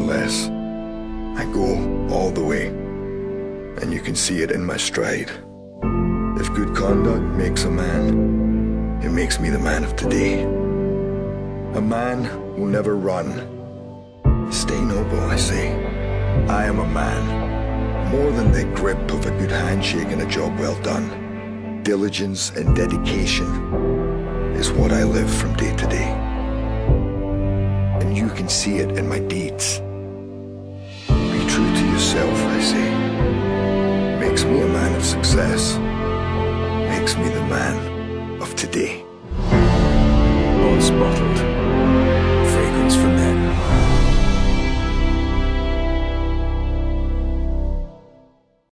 less. I go all the way, and you can see it in my stride. If good conduct makes a man, it makes me the man of today. A man will never run. Stay noble, I say. I am a man, more than the grip of a good handshake and a job well done. Diligence and dedication is what I live from day to day. And you can see it in my deeds. Be true to yourself, I say. Makes me a man of success. Makes me the man of today.